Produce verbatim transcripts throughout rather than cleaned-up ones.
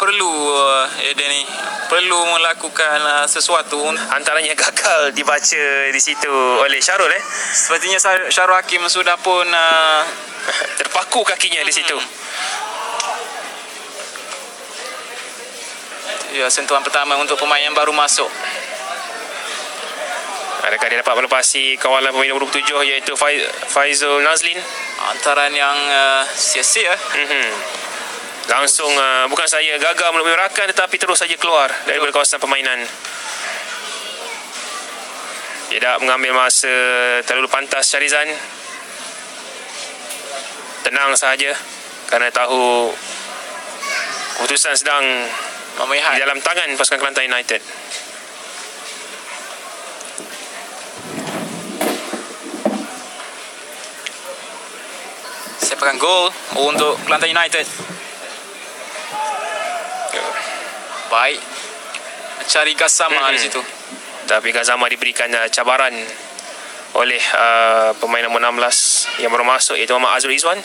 perlu uh, dia ni perlu melakukan uh, sesuatu. Antaranya gagal dibaca di situ oleh Syarul eh. Sepertinya Syarul Hakim sudah pun uh, terpaku kakinya hmm. di situ. Ya, sentuhan pertama untuk pemain yang baru masuk. Adakah dia dapat melepasi kawalan pemain nombor tujuh iaitu Faizul Nazlin? Antaran yang uh, sia-sia. Mm-hmm. Langsung uh, bukan saya gagal melalui rakan tetapi terus saja keluar daripada kawasan permainan. Tidak mengambil masa terlalu pantas Syarizan. Tenang sahaja kerana tahu keputusan sedang memihak di dalam tangan pasukan Kelantan United. Sepakan gol untuk Kelantan United. Baik, mencari Gassama hmm. di situ. Tapi Gassama diberikan uh, cabaran oleh uh, pemain nombor enam belas yang baru masuk iaitu Muhammad Azrul Izwan.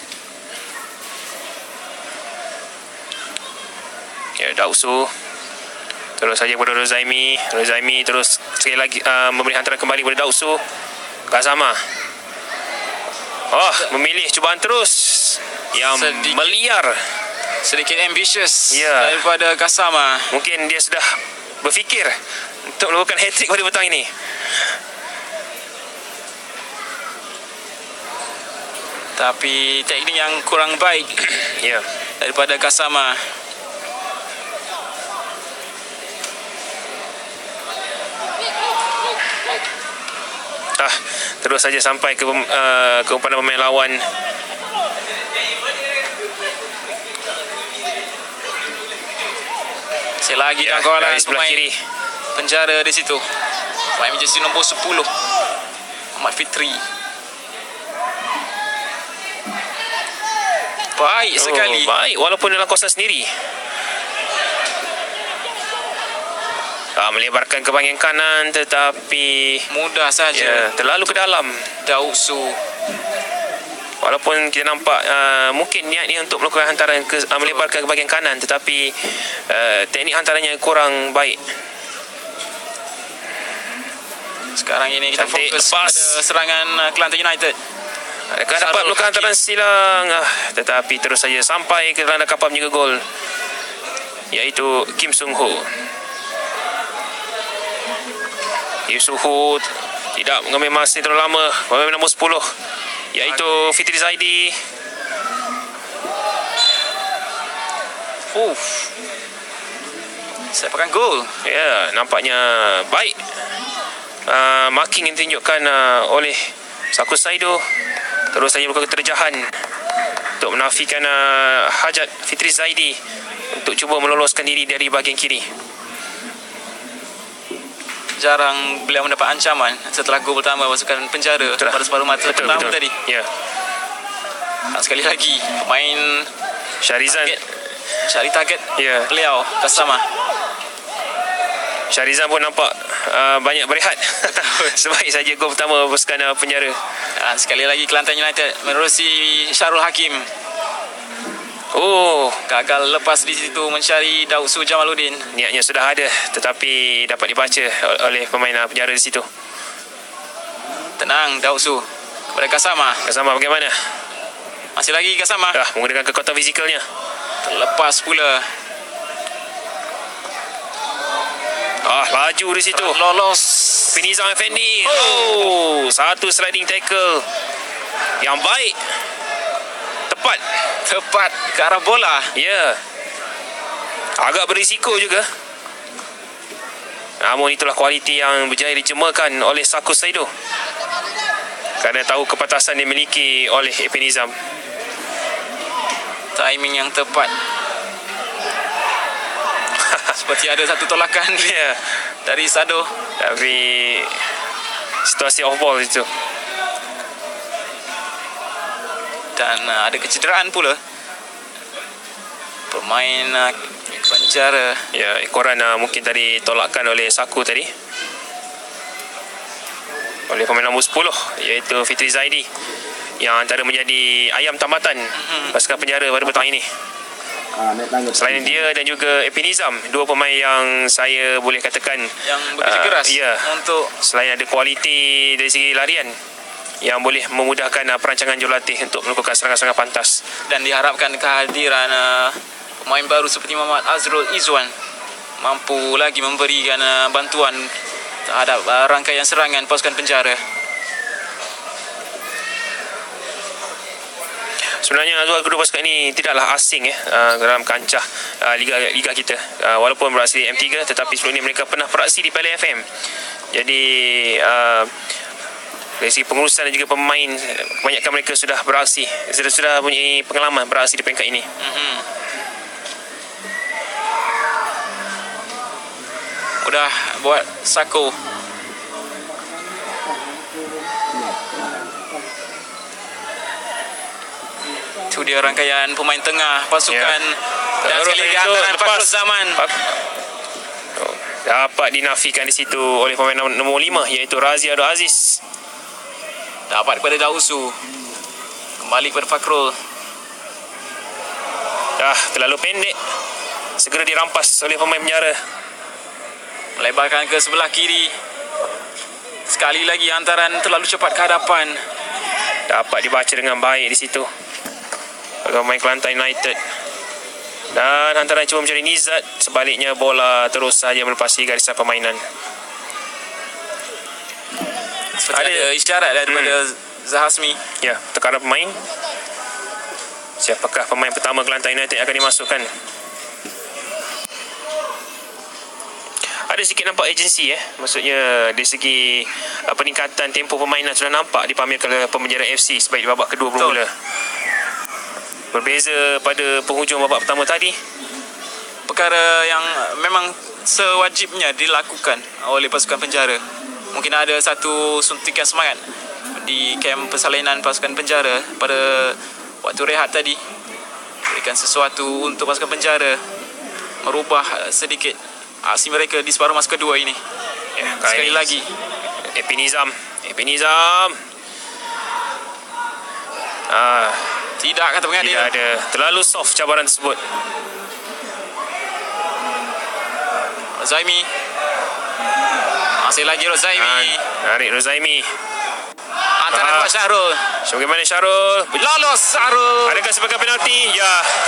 Ya, Dausu. Terus saja kepada Rozaimi. Rozaimi terus sekali lagi uh, memberi hantaran kembali kepada Dausu. Gassama. Oh, memilih cubaan terus yang sedikit, meliar. Sedikit ambitious ya. daripada Gassama. Mungkin dia sudah berfikir untuk melakukan hat-trick pada petang ini. Tapi teknik yang kurang baik ya. daripada Gassama. Ah, terus saja sampai ke uh, ke umpan pemain lawan. Selagi ya, kawalan dari sebelah kiri penjara di situ. Pemain jersey nombor sepuluh Ahmad Fitri. Baik oh, sekali. Baik walaupun dalam kawasan sendiri. Ah, melebarkan ke bahagian kanan tetapi mudah saja ya, terlalu ke dalam. Dausu. Walaupun kita nampak uh, mungkin niat dia untuk melakukan hantaran ke, uh, melebarkan ke bahagian kanan tetapi uh, teknik hantarannya kurang baik. Sekarang ini kita Cantik, fokus lepas. pada serangan uh, Kelantan United. Adakah dapat melakukan hantaran silang ah, tetapi terus saja sampai ke ranah kapal menjaga gol iaitu Kim Sung Ho. Yusufu tidak mengambil masa terlalu lama. Pemain nombor sepuluh iaitu Fitri Zaidi. Uff. Sepakan gol. Ya, nampaknya baik. Uh, marking yang ditunjukkan uh, oleh Sakus Saido. Terus saja melakukan keterjahan untuk menafikan uh, hajat Fitri Zaidi untuk cuba meloloskan diri dari bahagian kiri. Jarang beliau mendapat ancaman setelah gol pertama pasukan penjara pada separuh mata betul, pertama betul. tadi. Ya. Dan sekali lagi pemain Syarizan target, cari target ya. beliau Gassama. Syarizan pun nampak uh, banyak berehat. Sebaik saja gol pertama pasukan uh, penjara. Dan sekali lagi Kelantan United menerusi Syarul Hakim. Oh, gagal lepas di situ mencari Dausu Jamaluddin. Niatnya sudah ada tetapi dapat dibaca oleh pemain penjara di situ. Tenang Dausu kepada Gassama. Gassama bagaimana? Masih lagi Gassama. Dah menggunakan kekuatan fizikalnya. Terlepas pula. Ah, laju di situ. Lolos Pinizam Effendi. Oh. oh, satu sliding tackle yang baik. Tepat. Tepat ke arah bola. Ya. Agak berisiko juga. Namun itulah kualiti yang berjaya dijemakan oleh Sakus Saido. Kerana tahu kepatasan yang dimiliki oleh Epi Nizam. Timing yang tepat. Seperti ada satu tolakan yeah. dari Sado. Tapi situasi off ball itu. Dan uh, ada kecederaan pula pemain uh, penjara. Ya, ekoran uh, mungkin tadi tolakkan oleh Saku tadi oleh pemain nombor sepuluh iaitu Fitri Zaidi yang antara menjadi ayam tambatan mm-hmm. pasukan penjara pada petang ini. Selain dia dan juga Epi Nizam, dua pemain yang saya boleh katakan yang bekerja uh, keras ya, untuk selain ada kualiti dari segi larian yang boleh memudahkan uh, perancangan jurulatih untuk melakukan serangan-serangan pantas. Dan diharapkan kehadiran uh, pemain baru seperti Muhammad Azrul Izwan mampu lagi memberikan uh, bantuan terhadap uh, rangkaian serangan pasukan penjara. Sebenarnya kedua pasukan ini tidaklah asing eh, uh, dalam kancah uh, liga liga kita. Uh, walaupun beraksi di M tiga, tetapi sebelum ini mereka pernah beraksi di Piala F M. Jadi uh, dari segi pengurusan dan juga pemain, kebanyakan mereka sudah beraksi, sudah sudah punya pengalaman beraksi di peringkat ini. Mm-hmm. Udah buat Sako. Itu dia rangkaian pemain tengah pasukan yeah. dan sekali lagi hantaran Fakrul Zaman oh, dapat dinafikan di situ oleh pemain nombor lima iaitu Razi Abdul Aziz. Dapat kepada Dausu, kembali kepada Fakrul. Dah terlalu pendek, segera dirampas oleh pemain penjara. Melebarkan ke sebelah kiri. Sekali lagi hantaran terlalu cepat ke hadapan. Dapat dibaca dengan baik di situ pemain Kelantan United. Dan hantaran cuba mencari Nizat, sebaliknya bola terus saja melepasi garisan permainan. Seperti ada, ada isyarat daripada hmm. Zahasmi. Ya, tekanan pemain. Siapakah pemain pertama Kelantan United yang akan dimasukkan? Ada sikit nampak agensi eh. Maksudnya dari segi uh, peningkatan tempoh permainan sudah nampak dipamerkan oleh Pemenjara F C sebaik di babak kedua bermula. Berbeza pada penghujung babak pertama tadi. Perkara yang memang sewajibnya dilakukan oleh pasukan penjara. Mungkin ada satu suntikan semangat di kem persalinan pasukan penjara pada waktu rehat tadi. Berikan sesuatu untuk pasukan penjara merubah sedikit aksi mereka di separuh masa kedua ini. Ya, sekali ini lagi Epi Nizam Epi Nizam ah, tidak kata pengadil. Tidak ada, terlalu soft cabaran tersebut. Rozaimi, masih lagi Rozaimi. Narik Rozaimi. Antara buat Syahrul. So, bagaimana Syahrul? Lolos Syahrul. Adakah sebagai penalti? Ya.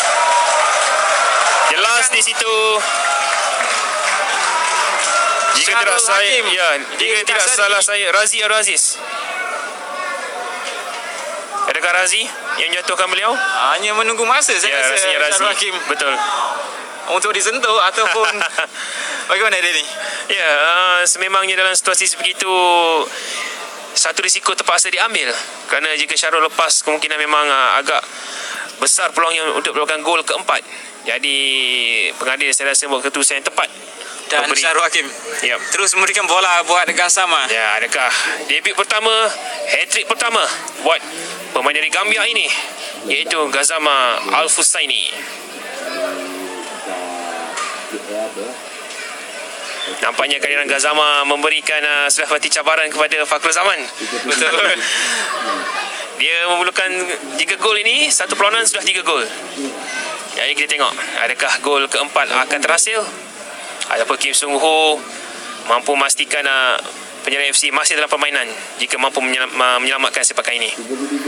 Jelas di situ. Jika Syahrul tidak saya, Hakim. ya, jika tidak salah saya, Razi Abdul Aziz. Adakah Razi yang jatuhkan beliau? Hanya menunggu masa saya ya, rasa Syahrul Hakim. Betul. Untuk disentuh ataupun bagaimana dia ni? Ya, uh, sememangnya dalam situasi sebegitu satu risiko terpaksa diambil. Kerana jika Syahrul lepas, kemungkinan memang uh, agak besar peluangnya untuk melakukan gol keempat. Jadi pengadil saya rasa buat keputusan yang tepat. Dan memberi. Syahrul Hakim yep. terus memberikan bola buat Gassama. Ya, adakah debut pertama, hat-trick pertama buat pemain dari Gambia ini, iaitu Gassama Al-Fusaini. Nampaknya kehadiran Gassama memberikan uh, selapati cabaran kepada Fakrul Zaman. Betul. Dia memerlukan tiga gol ini, satu perlawanan sudah tiga gol. Jadi kita tengok adakah gol keempat akan terhasil ataupun Kim Sung Ho mampu memastikan uh, Penjara F C masih dalam permainan jika mampu menyelam, uh, menyelamatkan sepakan ini.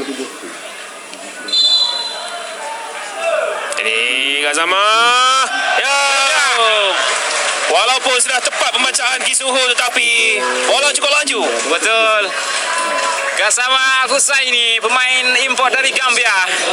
Jadi Gassama, ya, walaupun sudah tepat pembacaan Kim Sung Ho, tetapi bola cukup laju. Betul. Gassama Al-Fusaini, pemain import dari Gambia.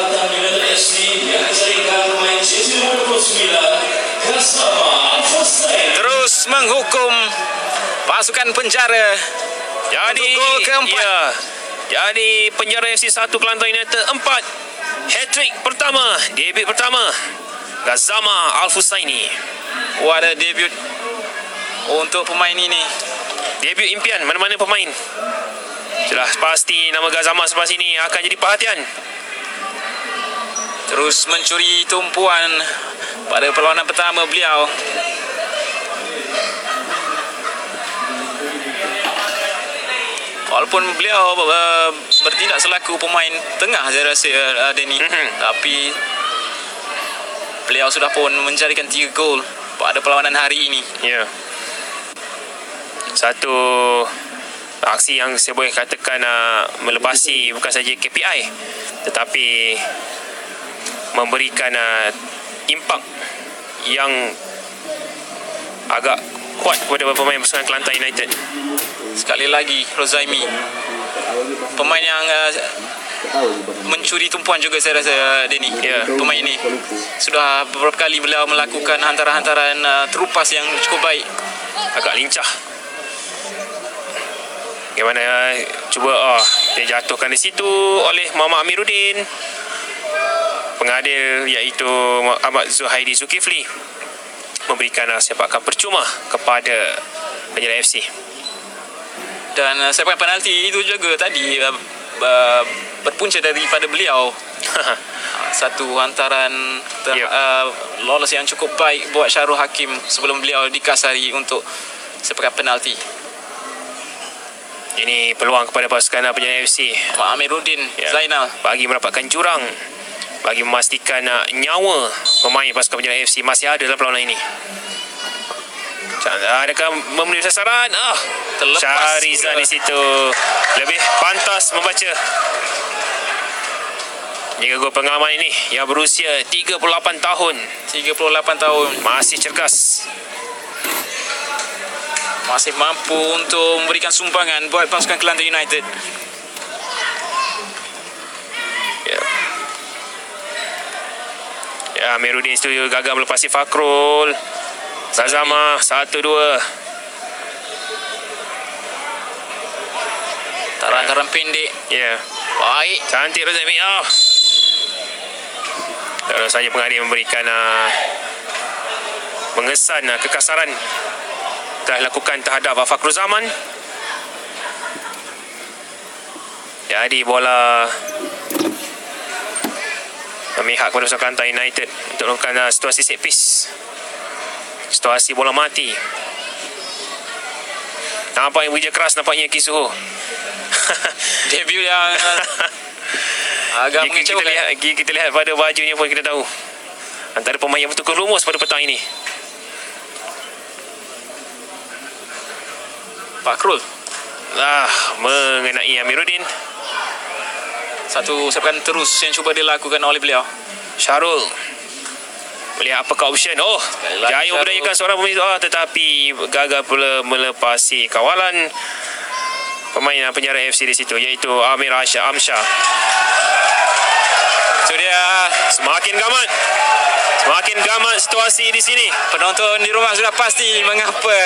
Terus menghukum pasukan penjara. Jadi gol keempat. Ya, jadi Penjara F C satu, Kelantan United empat. Hat-trick pertama, debut pertama Gassama Al-Fusaini. Wah, ada debut untuk pemain ini. Debut impian mana-mana pemain. Sudah pasti nama Gassama selepas ini akan jadi perhatian. Terus mencuri tumpuan pada perlawanan pertama beliau. Walaupun beliau uh, bertindak selaku pemain tengah, saya rasa uh, Denny, mm-hmm. tapi beliau sudah pun menjadikan tiga gol pada perlawanan hari ini. Ya. Satu aksi yang saya boleh katakan uh, melepasi bukan saja K P I tetapi memberikan uh, impak yang agak kuat kepada pemain pasukan Kelantan United. Sekali lagi Rozaimi, pemain yang uh, mencuri tumpuan juga saya rasa, Denny. Ya. Pemain ini sudah beberapa kali beliau melakukan hantaran-hantaran uh, terupas yang cukup baik. Agak lincah. Bagaimana uh, cuba oh, dia jatuhkan di situ oleh Muhammad Amiruddin. Pengadil iaitu Ahmad Zuhaidi Zulkifli memberikan uh, sepakan percuma kepada Penjara F C. Dan uh, sepakan penalti itu juga tadi uh, uh, berpunca daripada beliau. Satu hantaran ter, yep. uh, lolos yang cukup baik buat Syarul Hakim sebelum beliau dikasari untuk sepakan penalti. Ini peluang kepada pasukan Penjara F C. Mak Amiruddin, ya. Zainal bagi mendapatkan jurang, bagi memastikan uh, nyawa pemain pasukan Penjara F C masih ada dalam perlawanan ini. Adakah memenuhi sasaran? Ah, terlepas Syahrizan di situ lebih pantas membaca. Jika gol pengalaman ini yang berusia tiga puluh lapan tahun. tiga puluh lapan tahun. Masih cergas. Masih mampu untuk memberikan sumbangan buat pasukan Kelantan United. Ya. Ya, Amiruddin itu gagal melepasi Fakrul. Zazama satu dua. Taran-taran pendek. Ya. Baik. Cantik Rozami. Oh. Terus saja pengadil memberikan uh, mengesan uh, kekasaran telah lakukan terhadap Fakrul Zaman. Jadi bola memihak kepada pasukan Kelantan United untuk melakukan uh, situasi set piece. Situasi bola mati. Nampak yang bekerja keras nampaknya Kisuho. Debut yang agak jika kita lihat, jika kita lihat pada bajunya pun kita tahu antara pemain yang betul rumus pada petang ini. Fakrul Ah, mengenai Amiruddin. Satu sepakan terus yang cuba dilakukan oleh beliau. Syarul melihat apakah option. Oh, jaya memberdayakan seorang pemain oh, tetapi gagal pula melepasi kawalan pemain Penjara F C di situ, iaitu Amir Asha Amsyah. Itu dia. Semakin gamat. Semakin gamat situasi di sini. Penonton di rumah sudah pasti mengapa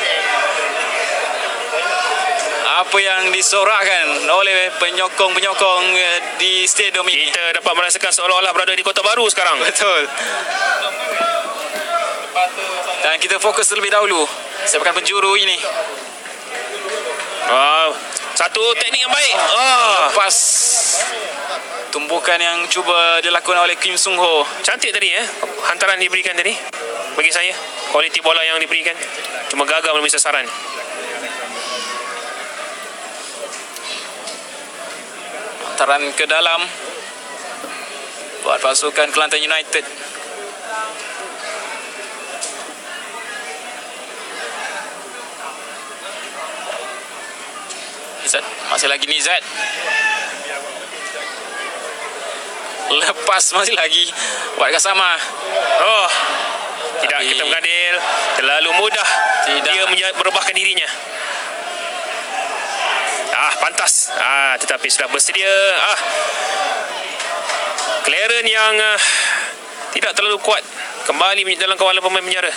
apa yang disorakkan oleh penyokong-penyokong di stadium ini. Kita dapat merasakan seolah-olah berada di Kota Baru sekarang. Betul. Dan kita fokus terlebih dahulu sepakan penjuru ini. Wow, satu teknik yang baik. Oh. Lepas tumbukan yang cuba dilakukan oleh Kim Sung Ho. Cantik tadi eh hantaran diberikan tadi. Bagi saya kualiti bola yang diberikan, cuma gagal menemui sasaran. Hantaran ke dalam buat pasukan Kelantan United. Nizat, masih lagi Nizat. Lepas masih lagi buat sama. Oh, tidak, kita mengadil. Terlalu mudah tidak. Dia merebahkan dirinya. Ah, pantas. Ah, tetapi sudah bersedia. Ah, clearance yang uh, tidak terlalu kuat. Kembali dalam kawalan pemain Penjara.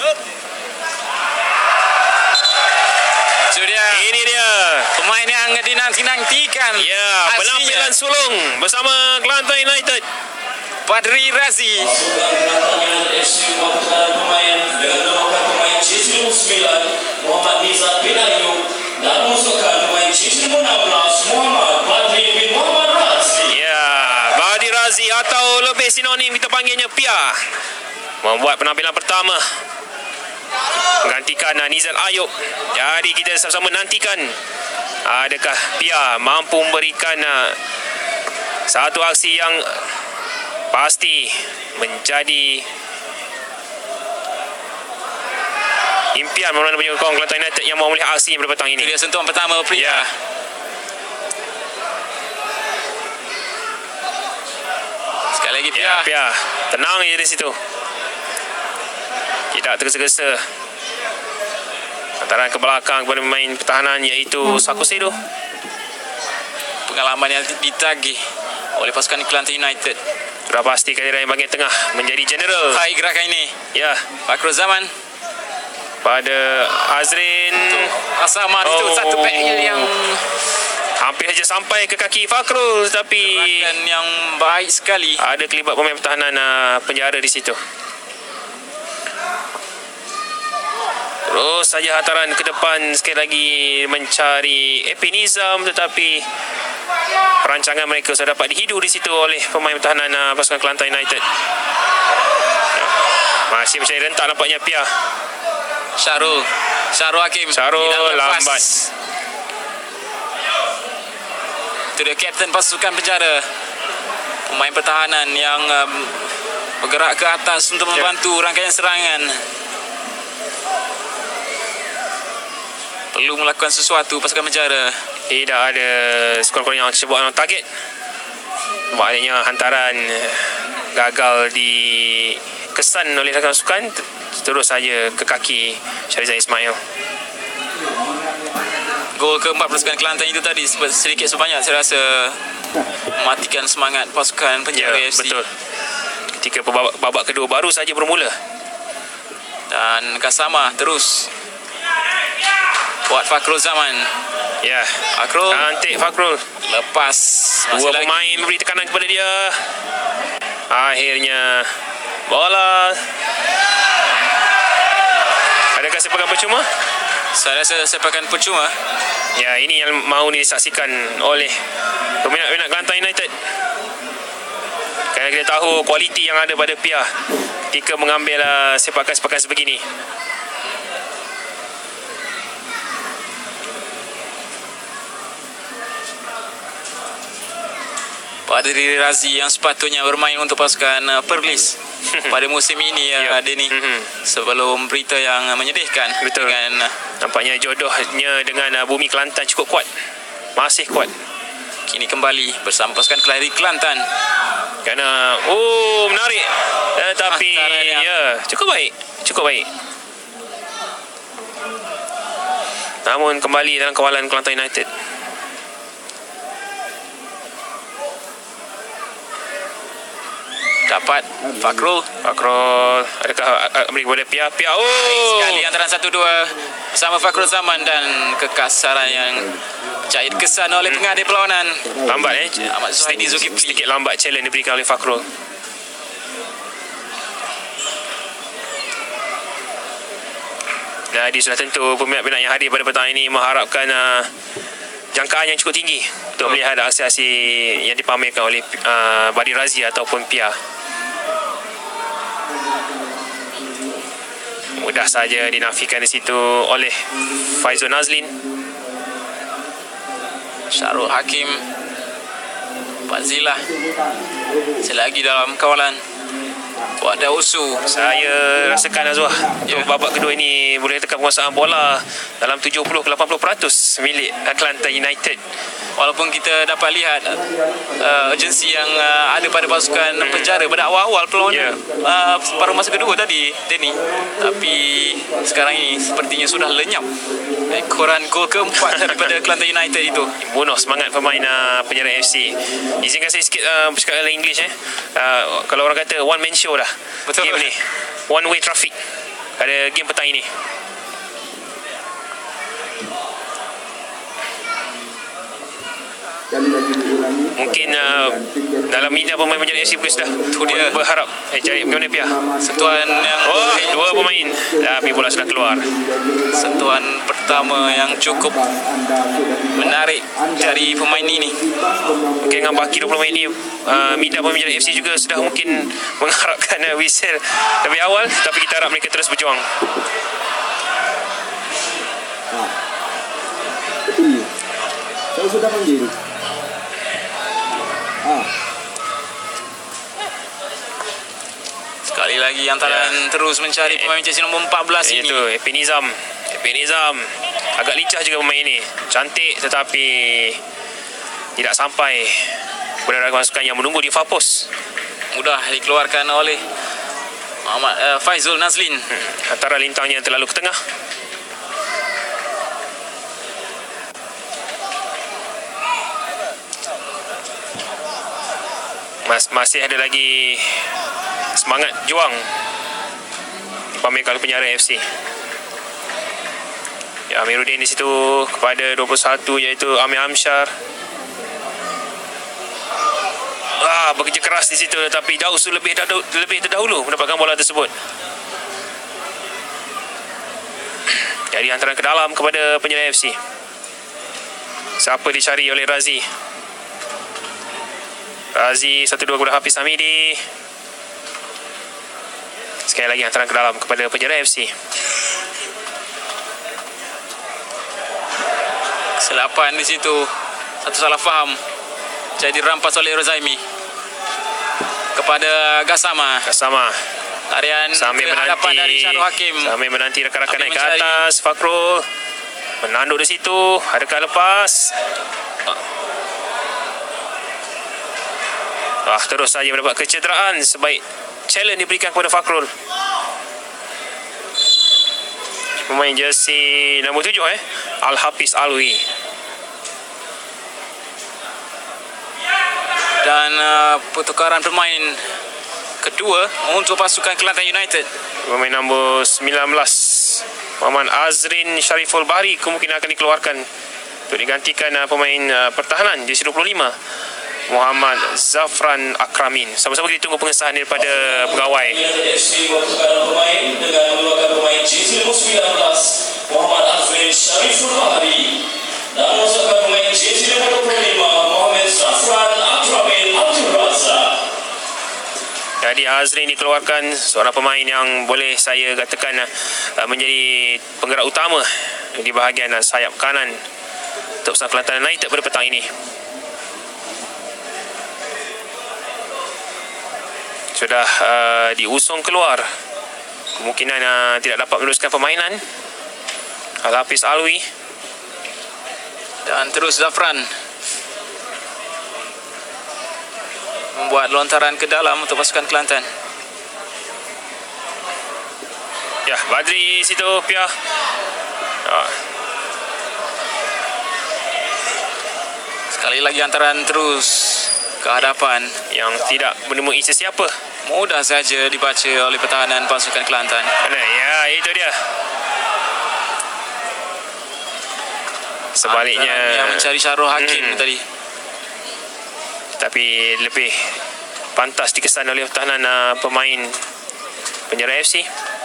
Itu dia. Ini dia pemain yang dinanti-nantikan. Ya, penampilan sulung bersama Kelantan United. Badri Razi. Pemain dengan nomor pemain jersey sembilan Muhammad Nizat bin Ayub dan musuhkan pemain jersey enam belas Muhammad Badri bin Muhammad Razi. Ya, Badri Razi atau lebih sinonim kita panggilnya Pia membuat penampilan pertama menggantikan Nizat Ayub. Jadi kita sama-sama nantikan adakah Pia mampu memberikan uh, satu aksi yang pasti menjadi impian mana-mana penyokong Kelantan United yang mau melihat aksi pada petang ini. Itu dia sentuhan pertama pria. Ya. Sekali lagi Pia. Ya, Pia. Tenang je di situ. Tidak tergesa-gesa. Antara ke belakang kepada pemain pertahanan iaitu Sakusedo. Pengalaman yang ditagih oleh pasukan Kelantan United. Sudah pasti kehadiran bahagian tengah menjadi general. Baik gerakan ini. Ya, Fakrul Zaman. pada Azrin. Asama oh. Itu satu backhill yang hampir saja sampai ke kaki Fakrul, tapi gerakan yang baik sekali. Ada kelibat pemain pertahanan uh, penjara di situ. Terus saja hantaran ke depan sekali lagi mencari Epi Nizam, tetapi perancangan mereka sudah dapat dihidu di situ oleh pemain pertahanan uh, pasukan Kelantan United. Masih mencari rentak nampaknya Pia. Syarul Syarul Hakim Syarul lambat. Itu dia kapten pasukan penjara, pemain pertahanan yang um, bergerak ke atas untuk membantu yeah. rangkaian serangan. Perlu melakukan sesuatu pasukan penjara. Tidak ada skor-skor yang cuba dalam target. Maknanya hantaran gagal dikesan oleh rakan pasukan, terus saja ke kaki Syarizan Ismail. Gol keempat pasukan Kelantan itu tadi sedikit sebanyak saya rasa mematikan semangat pasukan penjara ya, F C. Betul. Ketika babak, babak kedua baru saja bermula. Dan Kasama terus buat Fakrul Zaman. Ya, Fakrul cantik Fakrul. Lepas dua pemain lagi memberi tekanan kepada dia. Akhirnya bola. Adakah sepakan percuma? Saya rasa sepakan percuma. Ya, ini yang mahu disaksikan oleh peminat-peminat Kelantan United. Kerana kita tahu kualiti yang ada pada Pia ketika mengambil uh, sepakan-sepakan sebegini. Pada Riri Razi yang sepatutnya bermain untuk pasukan uh, Perlis pada musim ini ya, yep. Denny. Mm-hmm. Sebelum berita yang menyedihkan. Betul. Dengan, uh, nampaknya jodohnya dengan uh, Bumi Kelantan cukup kuat. Masih kuat. Kini kembali bersama pasukan Kelari Kelantan. Kerana oh menarik. Eh, tapi yang... ya cukup baik. Cukup baik. Namun kembali dalam kawalan Kelantan United. Dapat Fakrul Fakrul adakah beri kepada Pia Pia oh baik sekali antara satu dua bersama Fakrul Zaman, dan kekasaran yang jahit kesan oleh pengadil perlawanan. Lambat eh Ahmad Zuhaidi Zulkifli. Sedikit lambat challenge diberikan oleh Fakrul. Jadi sudah tentu peminat-peminat yang hadir pada petang ini mengharapkan uh, jangkaan yang cukup tinggi untuk melihat aksi-aksi yang dipamerkan oleh uh, Badi Razi ataupun Pia. Mudah saja dinafikan di situ oleh Faizul Nazlin. Syarul Hakim, Fazilah selagi dalam kawalan. Buat Dausu. Saya rasakan Azwah yeah. Untuk babak kedua ini boleh tekan penguasaan bola dalam tujuh puluh ke lapan puluh peratus milik Kelantan United. Walaupun kita dapat lihat uh, urgensi yang uh, ada pada pasukan hmm. penjara pada awal-awal perlawanan yeah. uh, paruh masa kedua tadi, Denny. Tapi sekarang ini sepertinya sudah lenyap ekoran gol keempat daripada Kelantan United itu. Bunuh semangat pemain uh, penjara F C. Izinkan saya sikit uh, bercakap dalam English eh. Uh, kalau orang kata one man show dah. Betul. Game ni one way traffic pada game petang ini. Mungkin uh, dalam media pemain penjara F C pun sudah dia berharap eh cari bagaimana Pia sentuhan yang oh dua pemain tapi bola sudah keluar. Sentuhan pertama yang cukup menarik dari pemain ini. Mungkin dengan baki dua puluh minit ini uh, media pemain penjara F C juga sudah mungkin mengharapkan uh, whistle lebih awal, tapi kita harap mereka terus berjuang. Saya sudah panggil. Ah. Sekali lagi antaran Ya. terus mencari pemain jersey nombor empat belas ini. Itu Epi Nizam. Epi Nizam. Agak lincah juga pemain ini. Cantik tetapi tidak sampai kepada pasukan yang menunggu di far post. Mudah dikeluarkan oleh Muhammad uh, Faizul Nazlin. Hmm. Antara lintangnya terlalu ke tengah. Mas, masih ada lagi semangat juang dipamerkan oleh Penjara F C. Ya, Amiruddin di situ kepada dua puluh satu iaitu Amir Amsyar. Ah, bekerja keras di situ tetapi Dausu lebih dahulu, lebih terdahulu mendapatkan bola tersebut. Jadi hantaran ke dalam kepada Penjara F C. Siapa dicari oleh Razi? Razi satu dua kepada Hafiz Hamidi. Sekali lagi hantaran ke dalam kepada Penjara F C. Kesilapan di situ. Satu salah faham. Jadi dirampas oleh Rozaimi. Kepada Gassama. Gassama. Tarian Sambil kehadapan menanti dari Syarul Hakim. Sambil menanti rakan-rakan Hakim naik ke mencari. atas. Fakrul menanduk di situ. Adakah lepas? Ah, terus saja mendapat kecederaan. Sebaik challenge diberikan kepada Fakrul. Pemain jersey nombor tujuh eh Al-Hafiz Alwi. Dan uh, pertukaran pemain kedua untuk pasukan Kelantan United. Pemain nombor sembilan belas Muhammad Azrin Syariful Bahri kemungkinan akan dikeluarkan untuk digantikan uh, pemain uh, pertahanan jersey dua puluh lima Muhammad Zafran Akramin. Sama-sama kita tunggu pengesahan daripada pegawai. F C pertukaran pemain dengan mengeluarkan pemain jersey nombor sembilan belas Muhammad Azrin Syariful Bahri dan memasukkan pemain jersey nombor dua puluh lima Muhammad Zafran Akramin Abdul Razak. Jadi Azrin dikeluarkan, seorang pemain yang boleh saya katakan uh, menjadi penggerak utama di bahagian uh, sayap kanan untuk Persatuan Kelantan United pada petang ini. Sudah uh, diusung keluar, kemungkinan uh, tidak dapat meneruskan permainan Al-Hafiz Alwi. Dan terus Zafran membuat lontaran ke dalam untuk pasukan Kelantan. Ya, Badri situ Pia. Ah, Sekali lagi antaran terus ke hadapan. yang tidak menemui sesiapa. Mudah saja dibaca oleh pertahanan pasukan Kelantan. Mana? Ya, itu dia. Sebaliknya Antaran yang mencari Syarul Hakim Hmm. tadi. tapi lebih pantas dikesan oleh pertahanan uh, pemain Penjara F C.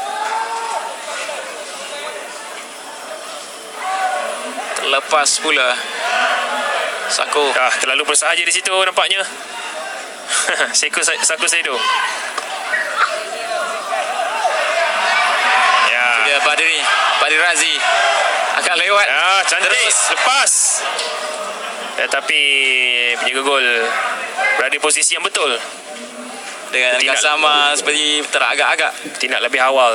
Terlepas pula Sako. Ah, terlalu bersahaja di situ nampaknya. Seko Sako Sedo. Ya. Dia Badri Badri Razi akan lewat. Ah, cantik. Terus. Lepas. Tetapi penjaga gol berada di posisi yang betul. Dengan Tidak. Gassama seperti teragak-agak. Tindak lebih awal.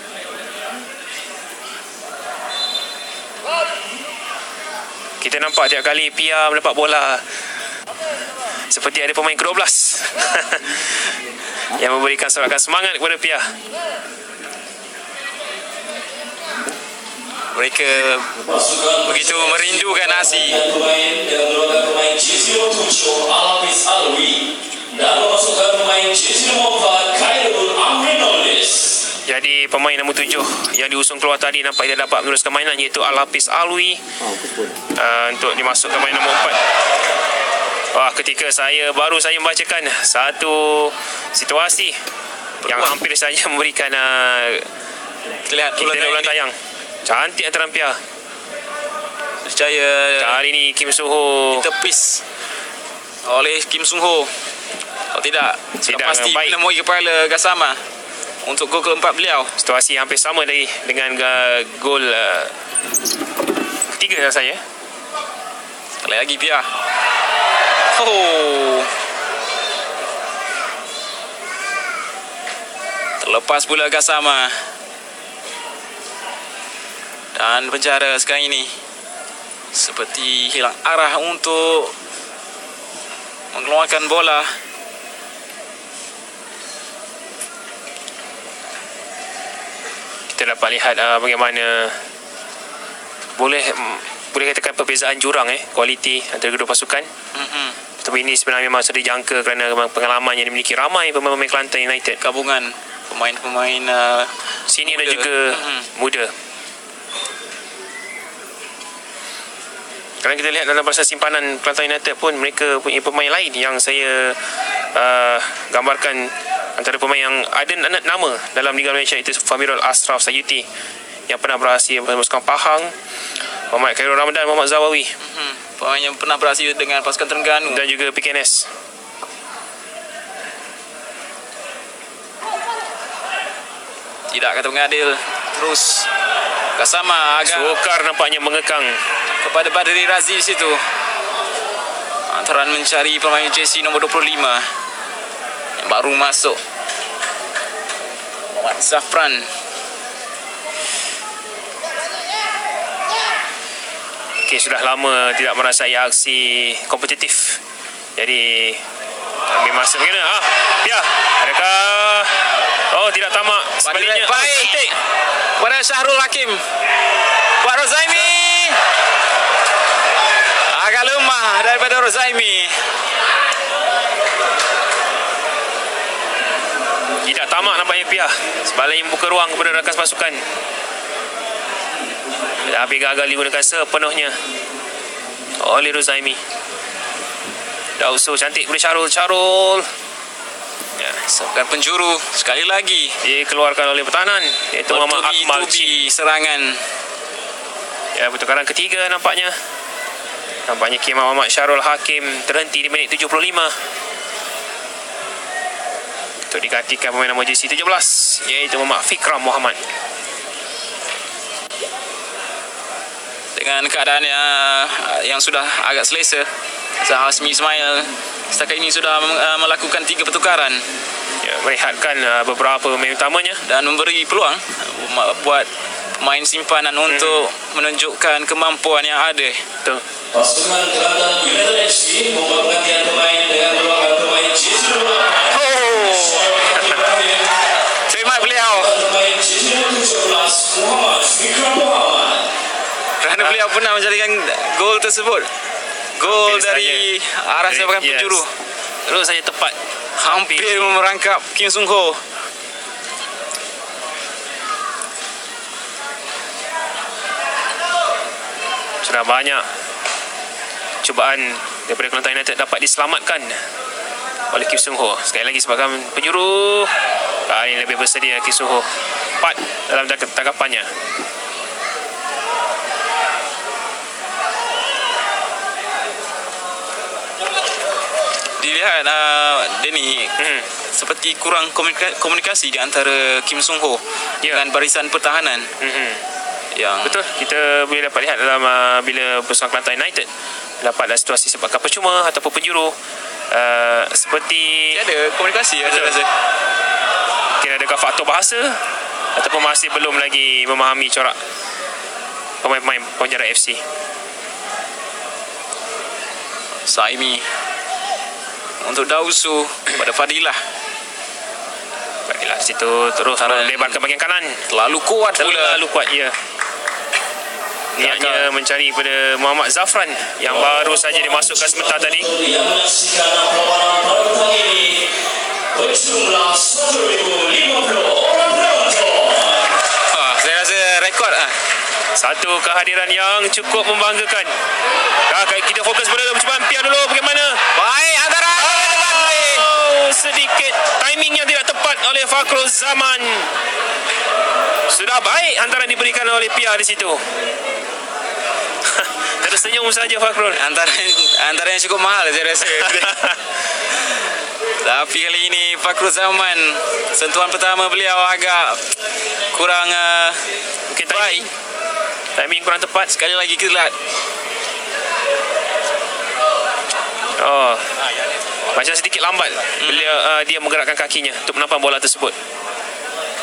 Kita nampak tiap kali Pia mendapat bola seperti ada pemain ke dua belas yang memberikan sorakan semangat kepada Pia. Mereka begitu merindukan nasi. Pemain dengan mengeluarkan pemain jersey nomor tujuh Al-Hafiz Alwi dan memasukkan pemain jersey nomor empat Khairul Amrinolis. Jadi pemain nombor tujuh yang diusung keluar tadi nampak tidak dapat meneruskan mainan, iaitu Al-Hafiz Alwi uh, untuk dimasukkan pemain nombor empat. Wah, ketika saya baru saya membacakan satu situasi yang hampir saja memberikan uh, Lihat kita bola ulang tadi. tayang. Cantik antara Pia. Percaya Kali ini Kim Soo-ho tepis oleh Kim Sung Ho. Kalau tidak, sudah Tidak pasti baik. menemui kepala Gassama untuk gol keempat beliau. situasi hampir sama tadi dengan uh, gol uh, ketiga saya. Sekali lagi Pia. Oh. Terlepas pula Gassama. Dan penjara sekarang ini seperti hilang arah untuk mengeluarkan bola. Kita dapat lihat uh, bagaimana boleh boleh katakan perbezaan jurang eh kualiti antara kedua pasukan. Mm-hmm. Tetapi ini sebenarnya memang sudah dijangka kerana pengalaman yang dimiliki ramai pemain-pemain Kelantan United. Gabungan pemain-pemain uh, senior dan muda. juga Mm-hmm. muda. Kerana kita lihat dalam pasal simpanan Kelantan United pun mereka punya pemain lain yang saya uh, gambarkan antara pemain yang ada nama dalam Liga Malaysia, itu Famirul Ashraf Sayuti yang pernah berhasil berpasukan Pahang, Muhammad Khairul Ramadan, Muhammad Zawawi, Hmm, pemain yang pernah berhasil dengan pasukan Terengganu dan juga P K N S. tidak kata mengadil. Terus Gassama agak Sukar nampaknya mengekang kepada Badri Razi di situ. Antara mencari pemain jersey nombor dua puluh lima yang baru masuk, Muhammad Zafran. Okay, sudah lama tidak merasai aksi kompetitif. Jadi kami masa bagaimana? Ah, ya. Adakah oh tidak tamak sebaliknya? Baik. Oh, Kepada Syahrul Hakim. Buat Rozaimi. Agak lemah daripada Rozaimi. tidak tamak nampaknya Piah. Sebaliknya membuka ruang kepada rakan pasukan. Tapi gagal digunakan sepenuhnya oleh Rozaimi. Dah usul cantik kepada Syarul. Syarul. Ya, Sebukan penjuru sekali lagi. dikeluarkan oleh pertahanan iaitu Muhammad Akmal Cik. Bertubi-tubi serangan. Ya, pertukaran ketiga nampaknya. Nampaknya Khemah Muhammad Syarul Hakim terhenti di minit tujuh puluh lima untuk digantikan pemain nombor jersey tujuh belas iaitu Muhammad Fikram Muhammad. Dengan keadaan yang, yang sudah agak selesa, Zahar Hasmi Ismail setakat ini sudah uh, melakukan tiga pertukaran Ya, merehatkan uh, beberapa pemain utamanya. dan memberi peluang uh, buat pemain simpanan hmm. untuk menunjukkan kemampuan yang ada. Betul. Pasukan Kelantan United F C membuat pergantian pemain dengan meluangkan pemain jersey nomor Oh, terima beliau pemain jersey nomor tujuh belas Muhammad Fikram Muhammad. kerana beliau pernah menjadikan gol tersebut. Gol Hampir dari saja. arah sepakan Yes. penjuru. Terus saja tepat. Hampir merangkap Kim Sung Ho. Sudah banyak cubaan daripada Kelantan United dapat diselamatkan oleh Kim Sung Ho. Sekali lagi sebagai penjuru, kali ini lebih bersedia Kim Sung Ho. Empat dalam tangkapannya. Dilihat uh, Denny, Hmm. seperti kurang komunika- komunikasi di antara Kim Sung Ho Ya. dengan barisan pertahanan Hmm. yang Betul, kita boleh dapat lihat dalam uh, bila bersama Kelantan United dapat ada situasi sebabkan percuma ataupun penjuru uh, seperti ada komunikasi. Saya rasa mungkin adakah faktor bahasa ataupun masih belum lagi memahami corak pemain-pemain Penjara F C. Saimi untuk Dausu pada Fadilah. Baiklah, situ terus Taran- melebarkan bahagian kanan. Terlalu kuat pula. Terlalu kuat, ya. Niatnya mencari pada Muhammad Zafran yang baru saja dimasukkan sebentar tadi. Yang menyaksikan perlawanan pada petang ini berjumlah satu ribu lima puluh orang penonton. Ah, saya rasa rekod ah. Satu kehadiran yang cukup membanggakan. Dah, kita fokus pada percubaan Pia dulu. Bagaimana? Baik antara Oh, sedikit timing yang tidak tepat oleh Fakhrul Zaman. Sudah baik hantaran diberikan oleh Pia di situ. Tersenyum saja Fakhrul. antara antara yang cukup mahal saya rasa. Tapi kali ini Fakhrul Zaman, sentuhan pertama beliau agak kurang uh, Mungkin baik. timing, timing kurang tepat. Sekali lagi kita lihat. Oh, macam sedikit lambat bila uh, dia menggerakkan kakinya untuk menampang bola tersebut.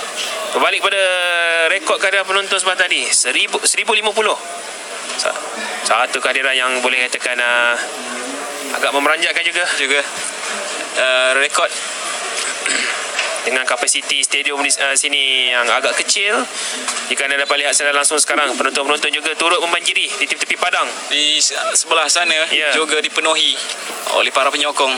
Berbalik pada rekod kehadiran penonton sebelah tadi, seribu lima puluh. Satu kehadiran yang boleh katakan uh, agak memeranjatkan juga. Juga uh, rekod dengan kapasiti stadium di uh, sini yang agak kecil. Jika anda dapat lihat secara langsung sekarang, penonton-penonton juga turut membanjiri di tepi-tepi padang. Di sebelah sana yeah. juga dipenuhi oleh para penyokong.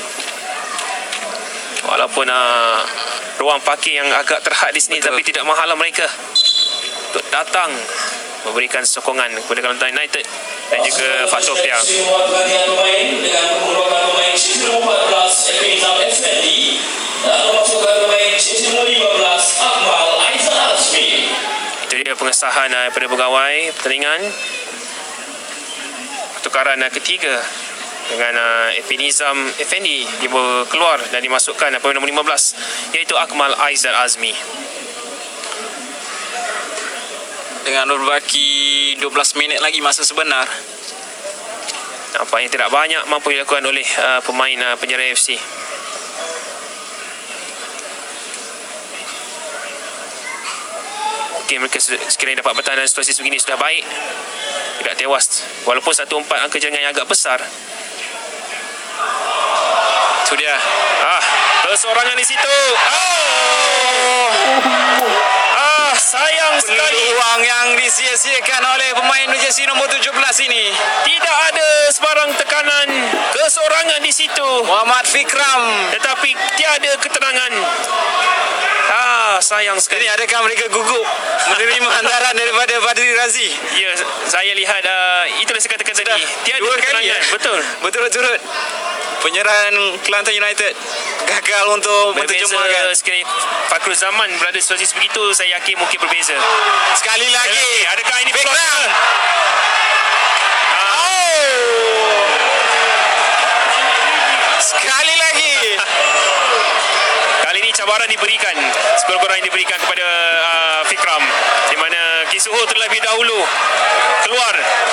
Walaupun uh, ruang parking yang agak terhad di sini, betul, tapi tidak menghalang mereka untuk datang memberikan sokongan kepada Kelantan United dan juga faktor Pia. Pergantian pemain dengan pengeluaran pemain jersey nombor empat belas Ekinizam Effendi dan memasukkan pemain jersey nombor lima belas Akmal Aizan Azmi. Itu dia pengesahan daripada pegawai pertandingan. Pertukaran ketiga dengan uh, Ekinizam Effendi dia keluar dan dimasukkan pemain nombor lima belas iaitu Akmal Aizan Azmi. Dengan berbaki dua belas minit lagi masa sebenar. Nampaknya tidak banyak mampu dilakukan oleh uh, pemain uh, Penjara F C. Mungkin mereka sekiranya dapat bertahan dalam situasi sebegini sudah baik, tidak tewas. Walaupun satu empat angka jaringan yang agak besar. Itu dia. Ah, keseorangan di situ. Oh. Ah, sayang sekali. Peluang yang disia-siakan oleh pemain jersey nombor tujuh belas ini. Tidak ada sebarang tekanan, keseorangan di situ. Muhammad Fikram. Tetapi tiada ketenangan. Ah, sayang sekali. Ini adakah mereka gugup menerima hantaran daripada Badri Razi? Ya, saya lihat uh, itulah saya katakan tadi. Tiada dua ketenangan. kali, ya? Betul. Betul-betul. Penyerahan Kelantan United gagal untuk menterjemahkan. Sekiranya Fakhrul Zaman berada di situasi sebegitu, saya yakin mungkin berbeza. Sekali lagi. Adakah ini peluang? Oh. Sekali lagi. Kali ini cabaran diberikan, skor-skoran diberikan kepada uh, Fikram, di mana Kisuho terlebih dahulu keluar.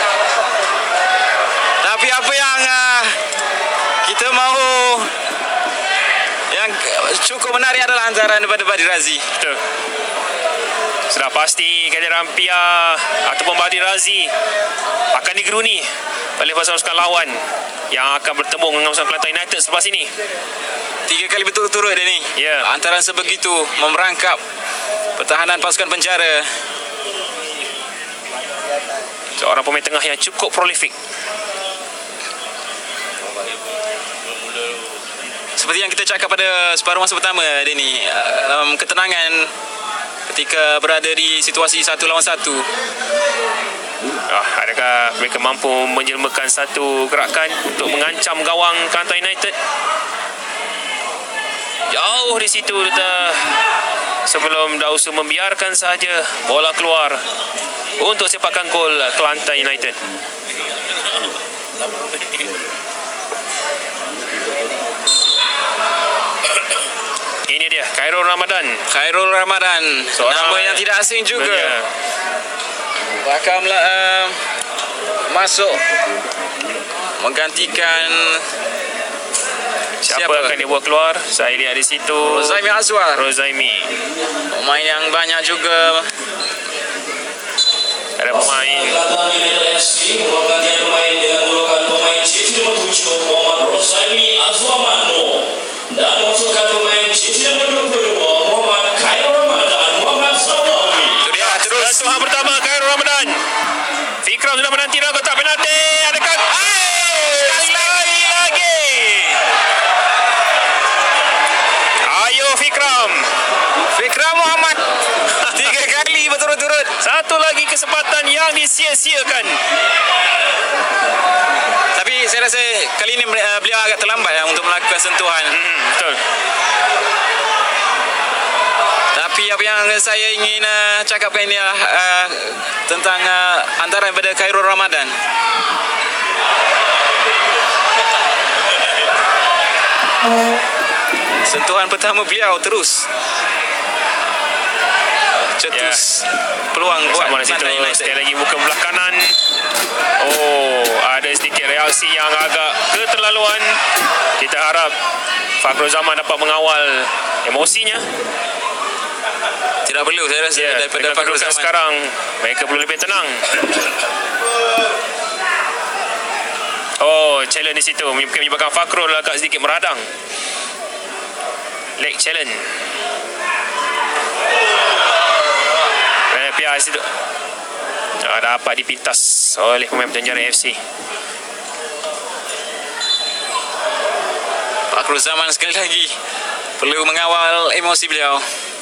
Tapi apa yang uh, kita mahu, yang cukup menarik adalah hantaran daripada Badri Razi. Betul. Sudah pasti kehadiran Pia ataupun Badri Razi akan digeruni oleh pasukan lawan yang akan bertemu dengan pasukan Kelantan United selepas ini. Tiga kali berturut-turut dia ni. Ya. Hantaran sebegitu memerangkap pertahanan pasukan Penjara. Seorang pemain tengah yang cukup prolifik. Seperti yang kita cakap pada separuh masa pertama, Denny, um, ketenangan ketika berada di situasi satu lawan satu. Ah, adakah mereka mampu menjelmakan satu gerakan untuk mengancam gawang Kelantan United? Jauh di situ dah, sebelum Dausu membiarkan sahaja bola keluar untuk sepakan gol Kelantan United. Ini dia Khairul Ramadan. Khairul Ramadan, Seorang nama yang tidak asing juga. Ya. Bakal uh, masuk menggantikan Siapa, siapa akan dibuat keluar? Saya lihat di situ Rozaimi Azwar, Rozaimi. pemain yang banyak juga. Ada pemain Kelantan United F C pergantian pemain dengan menggunakan pemain jersey nombor tujuh Muhammad Rozaimi Azwar Mano dan memasukkan pemain jersey nombor dua puluh dua Muhammad Khairul Ramadan Muhammad Sawawi. Itu dia, terus sentuhan pertama Khairul Ramadan. Fikram sudah menanti dalam kotak penalti. Adakah sekali lagi? Ayo Fikram. Fikram Muhammad tiga kali berturut-turut. Satu lagi kesempatan yang disia-siakan. Tapi saya rasa kali ini uh, beliau agak terlambat ya, untuk melakukan sentuhan. Hmm, betul. Tapi apa yang saya ingin uh, cakapkan ini adalah uh, tentang uh, hantaran daripada Khairul Ramadan. Sentuhan pertama beliau terus cetus yeah. peluang buat Sama di situ. Sekali lagi buka belah kanan. Oh, ada sedikit reaksi yang agak keterlaluan. Kita harap Fakhrul Zaman dapat mengawal emosinya. Tidak perlu saya rasa Ya, daripada dengan Fakrul kedudukan Zaman. sekarang mereka perlu lebih tenang. Oh, challenge di situ menyebabkan Fakrul agak sedikit meradang. Leg challenge. Eh, Pia di situ. Ah, dapat dipintas oleh pemain Penjara F C. Fakrul Zaman sekali lagi perlu mengawal emosi beliau.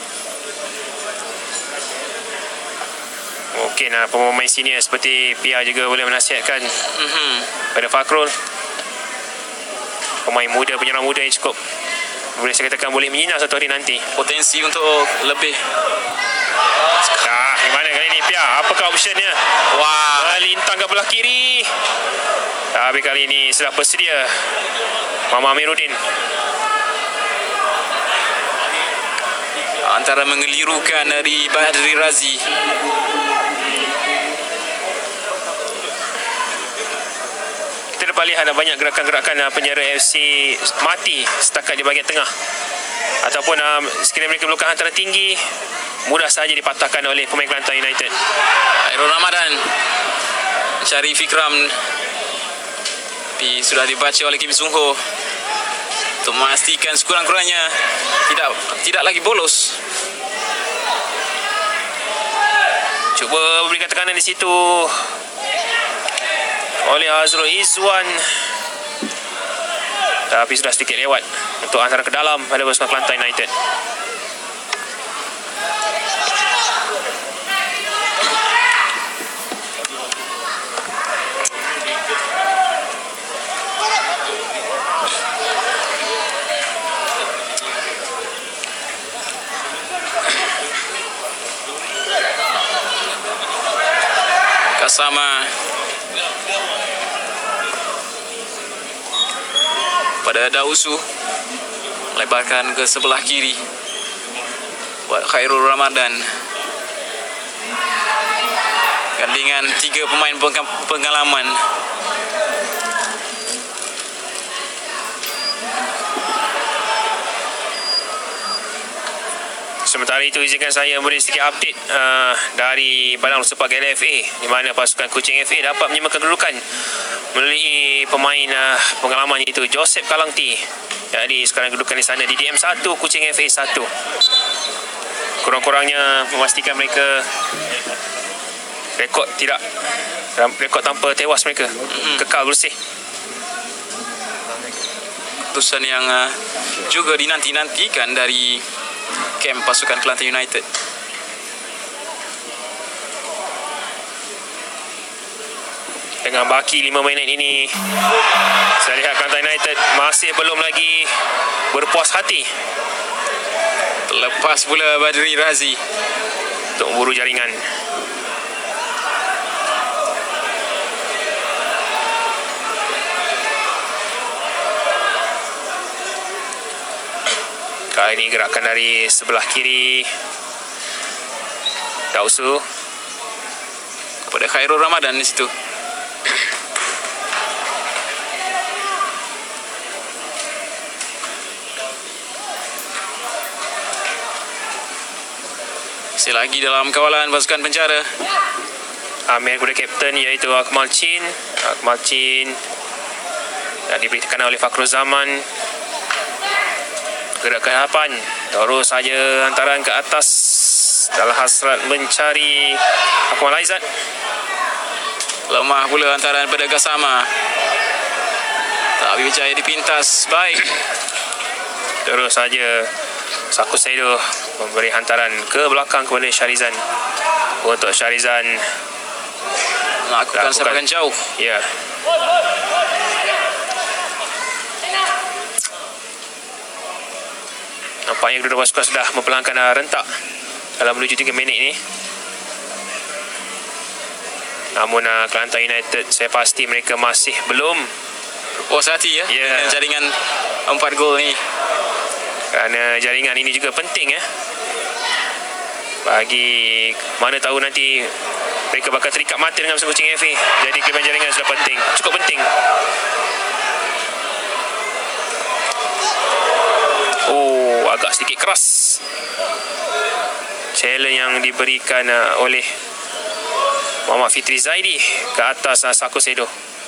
Mungkin uh, pemain senior seperti Pia juga boleh menasihatkan Mhm. pada Fakrul. Pemain muda, penyerang muda yang cukup, boleh saya katakan boleh menyinar satu hari nanti. Potensi untuk lebih. Ah, gimana kali ni Pia? Apakah optionnya? Wah, Lintang ke belah kiri. Tapi kali ini sudah bersedia Mama Amiruddin. antara mengelirukan dari Badri Razi. Kita dapat lihat ada banyak gerakan-gerakan uh, Penjara F C mati setakat di bahagian tengah. Ataupun uh, sekiranya mereka melakukan hantaran tinggi, mudah saja dipatahkan oleh pemain Kelantan United. Khairul Ramadan mencari Fikram, tapi sudah dibaca oleh Kim Sung Ho untuk memastikan sekurang-kurangnya tidak tidak lagi bolos. Cuba berikan tekanan di situ oleh Azrul Izwan, tapi sudah sedikit lewat untuk hantaran ke dalam pada pasukan Kelantan United. Kasama pada Dausu melebarkan ke sebelah kiri buat Khairul Ramadan. Gandingan tiga pemain pengalaman. Sementara itu, izinkan saya memberi sedikit update uh, dari Badan Sepak L F A, di mana pasukan Kuching F A dapat menyemakan kedudukan melalui pemain uh, pengalaman iaitu Joseph Kalangti. Jadi sekarang kedudukan di sana di D M satu, Kuching F A satu. Kurang-kurangnya memastikan mereka rekod tidak rekod tanpa tewas mereka mm-hmm. kekal bersih. Keputusan yang uh, juga dinanti-nantikan dari kem pasukan Kelantan United. Dengan baki lima minit ini, saya lihat Kelantan United masih belum lagi berpuas hati. Lepas pula Badri Razi untuk memburu jaringan. Kali ini gerakan dari sebelah kiri Dausu kepada Khairul Ramadan di situ. Masih lagi dalam kawalan pasukan penjara. Amir kuda kapten iaitu Akmal Chin. Akmal Chin dan diberi tekanan oleh Fakrul Zaman. Gerakan hadapan, terus saja hantaran ke atas dalam hasrat mencari Akmal Aizat. Lemah pula hantaran pada Gasama, tapi berjaya dipintas baik. Terus saja Saku Saido memberi hantaran ke belakang kepada Syarizan. Untuk Syarizan melakukan serangan jauh. Ya. Nampaknya kedua pasukan sudah memperlahankan rentak dalam menuju tiga minit ini. Namun uh, Kelantan United, saya pasti mereka masih belum puas hati ya, yeah. dengan jaringan empat gol ini. Kerana jaringan ini juga penting ya. Bagi mana tahu nanti mereka bakal terikat mata dengan pasukan Kuching F A. Jadi kelebihan jaringan sudah penting, cukup penting. Oh, agak sedikit keras challenge yang diberikan uh, oleh Muhammad Fitri Zaidi ke atas uh, Sako Saido.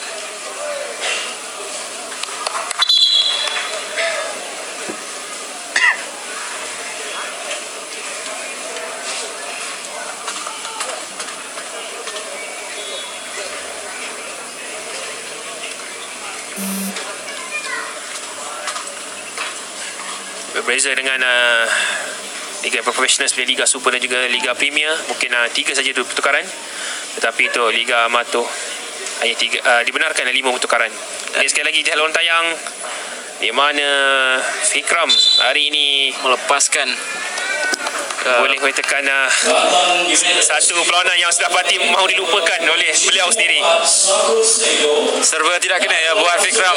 Berbeza dengan uh, Liga Profesional seperti Liga Super dan juga Liga Premier, mungkin uh, tiga saja pertukaran, tetapi untuk Liga Amatur hanya tiga, uh, dibenarkan lima pertukaran. Jadi sekali lagi jalan tayang di mana Fikram hari ini melepaskan uh, boleh katakan uh, satu perlawanan yang sudah pasti mahu dilupakan oleh beliau sendiri. Serba tidak kena ya buat Fikram.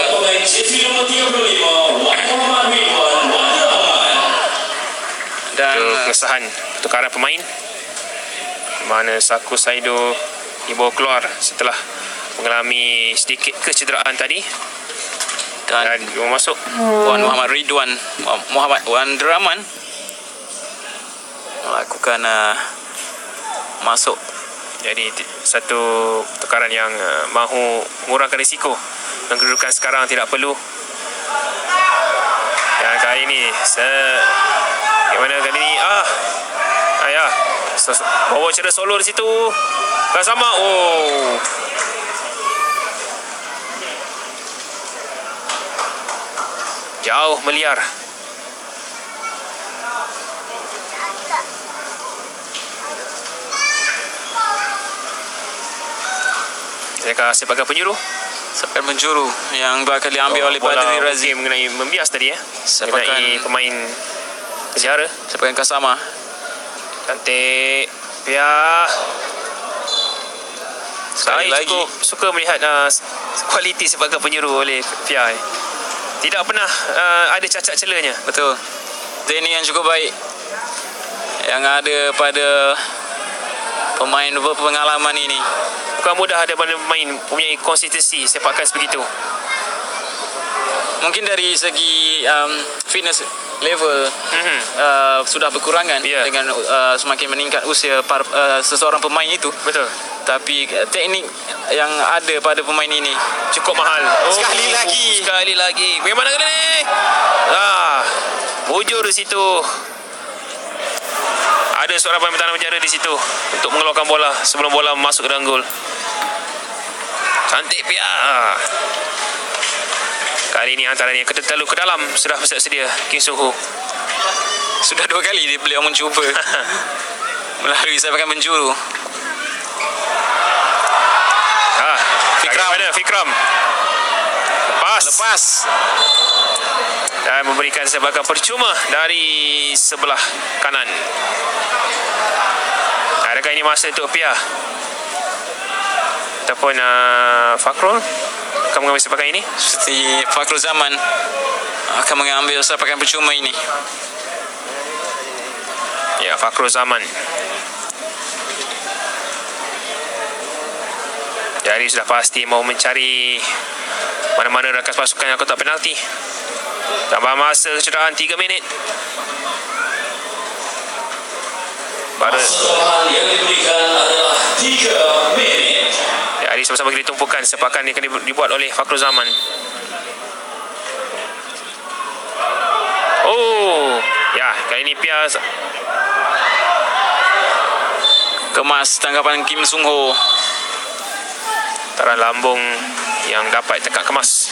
Dan kesahan pertukaran pemain mana Sako Saido dibawa keluar setelah mengalami sedikit kecederaan tadi, dan, dan masuk Wan Muhammad Ridwan Muhammad Wan Rahman melakukan uh, masuk. Jadi satu pertukaran yang uh, mahu mengurangkan risiko dan kedudukan sekarang tidak perlu. Dan kali ini se Bagaimana kali ni? Ah, ayah, bawa cara solo di situ. Tak sama. Oh, jauh meliar. Adakah sebagai penjuru? Sepakan penjuru yang bakal diambil oh, oleh Badri Razi mengenai membias tadi ya. Sepakan mengenai pemain penjara. Sepakan Kasama. Cantik. Pia. Sekali Saya lagi cukup suka melihat uh, kualiti sebagai penjuru oleh Pia. Tidak pernah uh, ada cacat celanya. Betul. Training yang cukup baik yang ada pada pemain berpengalaman ini. Bukan mudah ada pemain mempunyai konsistensi sepakan sebegitu. Mungkin dari segi um, fitness level mm-hmm. uh, sudah berkurangan yeah. dengan uh, semakin meningkat usia par, uh, seseorang pemain itu. Betul. Tapi uh, teknik yang ada pada pemain ini cukup mahal. Oh, sekali lagi. Sekali lagi. Bagaimana kali ni? Ah, bujur di situ. Ada seorang pemain pertahanan penjara di situ untuk mengeluarkan bola sebelum bola masuk ke dalam gol. Cantik Pia. Kali ini antaranya terlalu ke dalam sudah bersiap sedia King Suhu. Sudah dua kali beliau mencuba melalui sepakan penjuru. Ah, Fikram ada Fikram. Lepas. Lepas. Dan memberikan sebagai percuma dari sebelah kanan. Adakah ini masa untuk Pia? Ataupun uh, Fakrul akan mengambil sepakan ini? Seperti Fakrul Zaman akan mengambil sepakan percuma ini. Ya, Fakrul Zaman. Jadi sudah pasti mau mencari mana-mana rakan pasukan yang kotak penalti. Tambah masa kecederaan tiga minit. Baru masa yang diberikan adalah tiga minit. Jadi sama-sama kita tumpukan sepakan yang akan dibuat oleh Fakrul Zaman. Oh, ya, kali ini Pia kemas tanggapan Kim Sung Ho. Taran lambung yang dapat tekak kemas.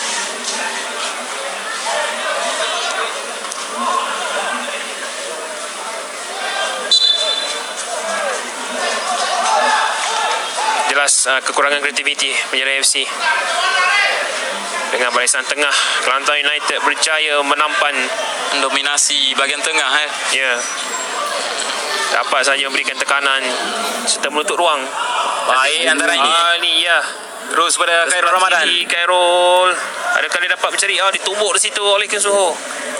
Jelas uh, kekurangan kreativiti penjara F C. Dengan barisan tengah, Kelantan United berjaya menampan mendominasi bahagian tengah eh. Ya. Dapat saja memberikan tekanan serta menutup ruang. Baik antara ini. Ah, ni ya. Terus pada Khairul Ramadan. Khairul. Adakah dia dapat mencari? Ah, ditumbuk di situ oleh King Suho.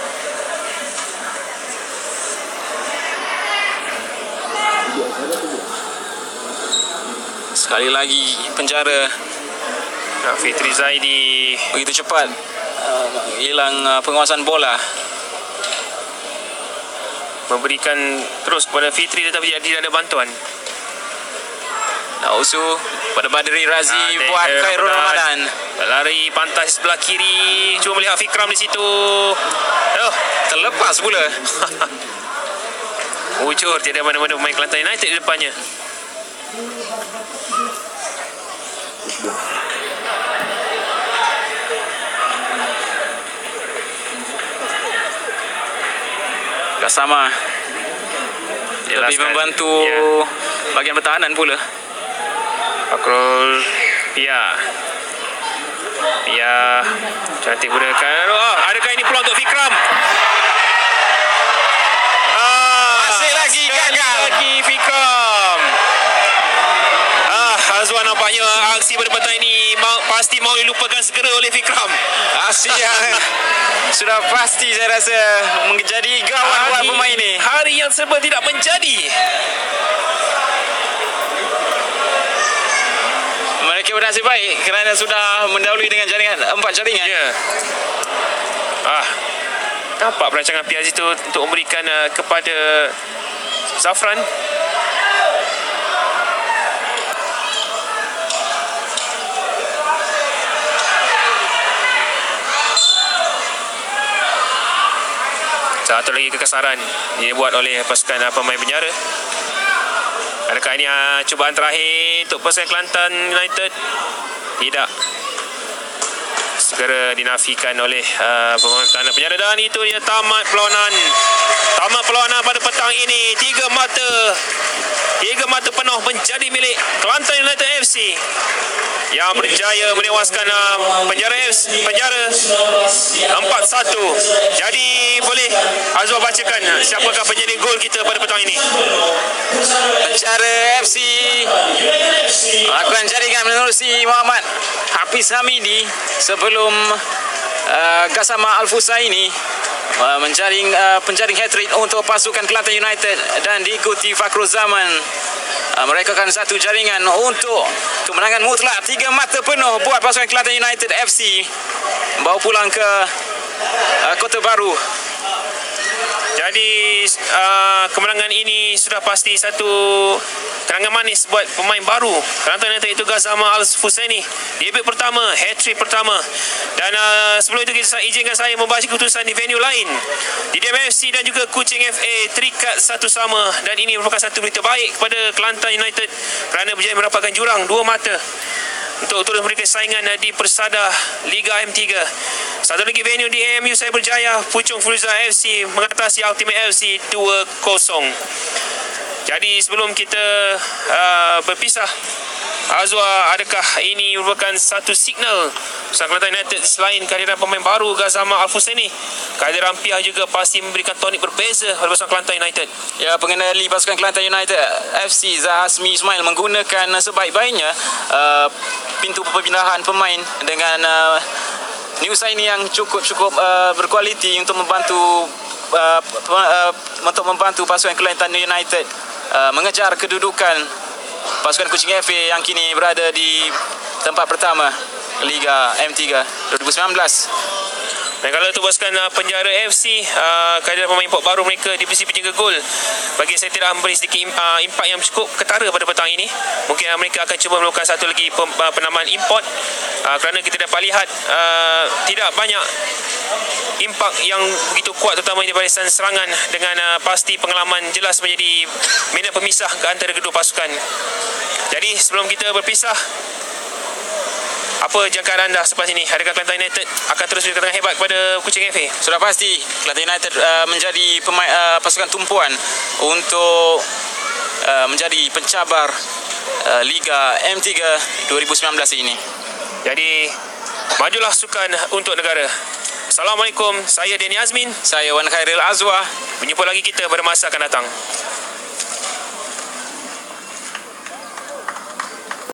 Sekali lagi penjara. Nah, Fitri Zaidi begitu cepat uh, hilang uh, penguasaan bola. memberikan terus kepada Fitri tetapi tidak, tidak ada bantuan. Nak usul pada Badri Razi Ah, buat Daniel Khairul Ramadan. Lari pantai sebelah kiri. Cuba melihat Fikram di situ. Oh, Terlepas pula. Ujur tiada mana-mana pemain Kelantan United di depannya. Sama lebih Jelaskan. membantu Ya. bahagian pertahanan pula. Fakrul Pia. Pia cantik gunakan. Oh, adakah ini peluang untuk Fikram? Ah, Masih lagi sekali gagal. lagi Fikram. Ah, Azwan nampaknya aksi pada petang ini mau, pasti mau dilupakan segera oleh Fikram. Aksi yang sudah pasti saya rasa menjadi gawat buat pemain ini. Hari yang serba tidak menjadi. Mereka bernasib baik kerana sudah mendahului dengan jaringan empat jaringan. Ya. Ah, nampak perancangan P R itu untuk memberikan uh, kepada Zafran. Satu lagi kekesaran dibuat oleh pasukan uh, pemain penjara. Adakah ini uh, cubaan terakhir untuk pasukan Kelantan United? Tidak. Segera dinafikan oleh uh, pemain pertahanan penjara. Dan itu dia tamat perlawanan. Tamat perlawanan pada petang ini. Tiga mata. Tiga mata penuh menjadi milik Kelantan United F C. Yang berjaya menewaskan uh, penjara F C, penjara empat satu. Jadi boleh Azwar bacakan siapakah penjadi gol kita pada petang ini? Penjara F C melakukan jaringan menerusi Muhammad Hafiz Hamidi sebelum uh, Gassama Al-Fusaini uh, menjaring uh, penjaring hat-trick untuk pasukan Kelantan United dan diikuti Fakrul Zaman. Uh, mereka akan satu jaringan untuk kemenangan mutlak tiga mata penuh buat pasukan Kelantan United F C bawa pulang ke uh, Kota Baru. Jadi uh, kemenangan ini sudah pasti satu kenangan manis buat pemain baru Kelantan United, itu Gassama Al-Fusaini. Debut pertama, hat-trick pertama. Dan uh, sebelum itu kita izinkan saya membaca keputusan di venue lain. Di D M F C dan juga Kuching F A terikat satu sama, dan ini merupakan satu berita baik kepada Kelantan United kerana berjaya mendapatkan jurang dua mata untuk terus memberikan saingan di Persada Liga M tiga. Satu lagi venue di A M U saya berjaya, Puchong Furuza F C mengatasi Ultimate F C dua kosong. Jadi sebelum kita uh, berpisah, Azwar, adakah ini merupakan satu signal Pasukan Kelantan United selain kehadiran pemain baru Gassama Al-Fusaini, kehadiran Pia juga pasti memberikan tonik berbeza pada Pasukan Kelantan United? Ya, pengendali pasukan Kelantan United F C Zahasmi Ismail menggunakan sebaik-baiknya uh, pintu perpindahan pemain dengan uh, new signing yang cukup-cukup uh, berkualiti untuk membantu uh, uh, untuk membantu pasukan Kelantan United uh, mengejar kedudukan pasukan Kuching F A yang kini berada di tempat pertama Liga M tiga dua ribu sembilan belas. Dan kalau itu pasukan uh, penjara F C, uh, kehadiran pemain import baru mereka di posisi penjaga gol, bagi saya tidak memberi sedikit uh, impak yang cukup ketara pada petang ini. Mungkin uh, mereka akan cuba melakukan satu lagi pem, uh, penamaan import uh, kerana kita dapat lihat uh, tidak banyak impak yang begitu kuat, terutama di barisan serangan, dengan uh, pasti pengalaman jelas menjadi minat pemisah ke antara kedua pasukan. Jadi sebelum kita berpisah, apa jangkaan anda selepas ini? Adakah Kelantan United akan terus berkatakan hebat kepada Kuching F A? Sudah pasti Kelantan United uh, menjadi pemain, uh, pasukan tumpuan untuk uh, menjadi pencabar uh, Liga M tiga dua ribu sembilan belas ini. Jadi majulah sukan untuk negara. Assalamualaikum, saya Denny Azmin. Saya Wan Khairil Azwar. Berjumpa lagi kita pada masa akan datang.